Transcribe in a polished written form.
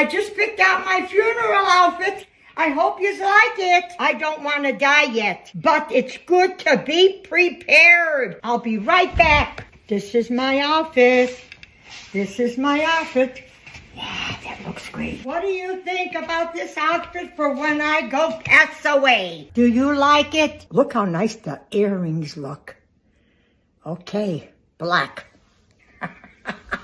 I just picked out my funeral outfit. I hope you like it. I don't want to die yet, but it's good to be prepared. I'll be right back. This is my outfit. This is my outfit. Yeah, that looks great. What do you think about this outfit for when I go pass away? Do you like it? Look how nice the earrings look. Okay, black.